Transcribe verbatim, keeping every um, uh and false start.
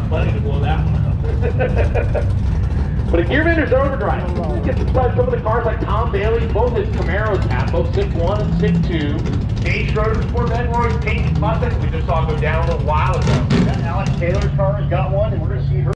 plenty to blow that one up. But a gear vendor's overdrive. You get to play some of the cars like Tom Bailey's, both his Camaros have, both six one and six two. Dave Schroeder's Corvette, Roy's painted Mustang, we just saw go down a little while ago. Alex Taylor's car has got one, and we're going to see her.